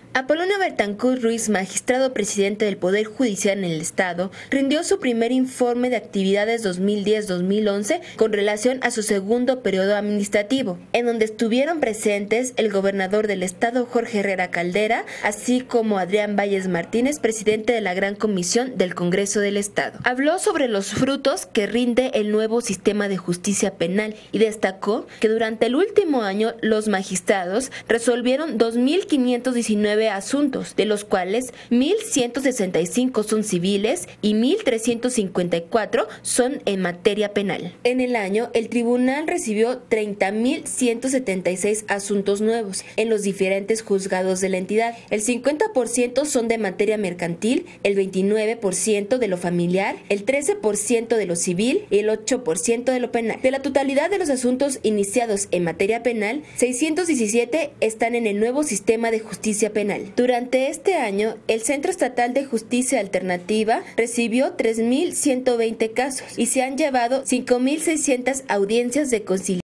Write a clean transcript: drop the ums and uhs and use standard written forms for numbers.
Apolonio Bertancourt Ruiz, magistrado presidente del Poder Judicial en el Estado, rindió su primer informe de actividades 2010-2011 con relación a su segundo periodo administrativo, en donde estuvieron presentes el gobernador del Estado, Jorge Herrera Caldera, así como Adrián Valles Martínez, presidente de la Gran Comisión del Congreso del Estado. Habló sobre los frutos que rinde el nuevo sistema de justicia penal y destacó que durante el último año los magistrados resolvieron 2.519 asuntos, de los cuales 1.165 son civiles y 1.354 son en materia penal. En el año, el tribunal recibió 30.176 asuntos nuevos en los diferentes juzgados de la entidad. El 50% son de materia mercantil, el 29% de lo familiar, el 13% de lo civil y el 8% de lo penal. De la totalidad de los asuntos iniciados en materia penal, 617 están en el nuevo sistema de justicia penal. Durante este año, el Centro Estatal de Justicia Alternativa recibió 3.120 casos y se han llevado 5.600 audiencias de conciliación.